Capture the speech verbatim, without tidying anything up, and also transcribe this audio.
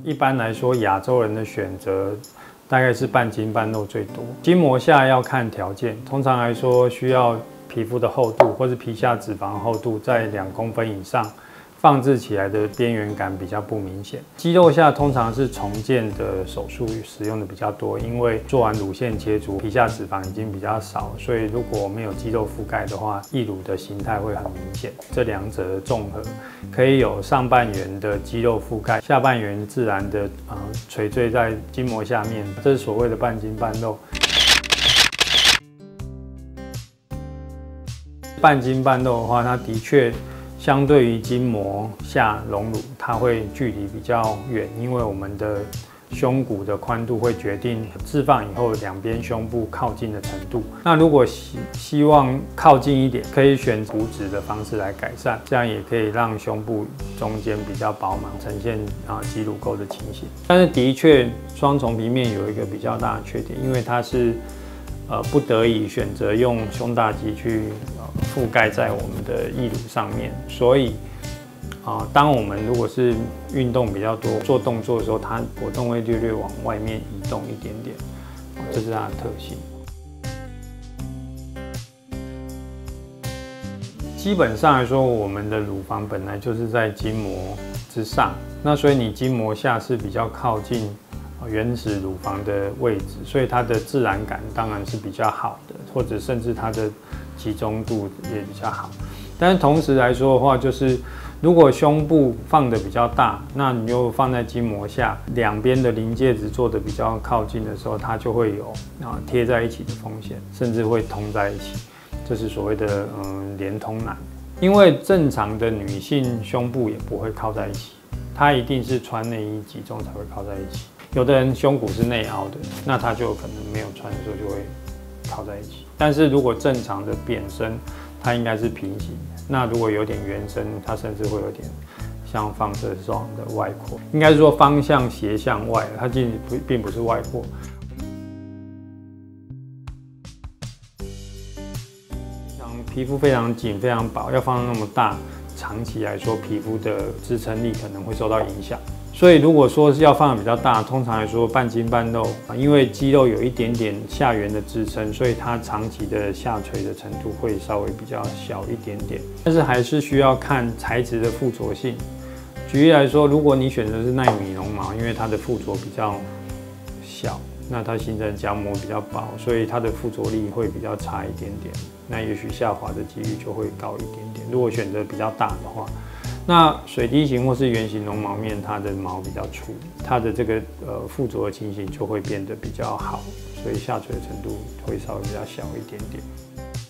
一般来说，亚洲人的选择大概是半筋半肉最多。筋膜下要看条件，通常来说需要皮肤的厚度或是皮下脂肪厚度在两公分以上。 放置起来的边缘感比较不明显。肌肉下通常是重建的手术使用的比较多，因为做完乳腺切除，皮下脂肪已经比较少，所以如果没有肌肉覆盖的话，义乳的形态会很明显。这两者综合，可以有上半圆的肌肉覆盖，下半圆自然的呃垂坠在筋膜下面，这是所谓的半筋半肉。 半筋半肉的话，它的确相对于筋膜下隆乳，它会距离比较远，因为我们的胸骨的宽度会决定置放以后两边胸部靠近的程度。那如果希希望靠近一点，可以选骨质的方式来改善，这样也可以让胸部中间比较饱满，呈现啊挤乳沟的情形。但是的确，双重皮面有一个比较大的缺点，因为它是 呃，不得已选择用胸大肌去呃覆盖在我们的义乳上面，所以啊、呃，当我们如果是运动比较多，做动作的时候，它活动会略略往外面移动一点点，这是它的特性。基本上来说，我们的乳房本来就是在筋膜之上，那所以你筋膜下是比较靠近 原始乳房的位置，所以它的自然感当然是比较好的，或者甚至它的集中度也比较好。但是同时来说的话，就是如果胸部放的比较大，那你又放在筋膜下，两边的临界值做的比较靠近的时候，它就会有啊贴在一起的风险，甚至会通在一起，这是所谓的嗯连通难。因为正常的女性胸部也不会靠在一起，它一定是穿内衣集中才会靠在一起。 有的人胸骨是内凹的，那他就可能没有穿的时候就会靠在一起。但是如果正常的扁身，它应该是平行的。那如果有点圆身，它甚至会有点像放射状的外扩，应该是说方向斜向外，它并不并不是外扩。皮肤非常紧、非常薄，要放到那么大，长期来说皮肤的支撑力可能会受到影响。 所以，如果说是要放的比较大，通常来说半筋半肉，因为肌肉有一点点下缘的支撑，所以它长期的下垂的程度会稍微比较小一点点。但是还是需要看材质的附着性。举例来说，如果你选择是纳米绒毛，因为它的附着比较小，那它形成夹膜比较薄，所以它的附着力会比较差一点点。那也许下滑的几率就会高一点点。如果选择比较大的话。 那水滴型或是圆形绒毛面，它的毛比较粗，它的这个呃附着的情形就会变得比较好，所以下垂的程度会稍微比较小一点点。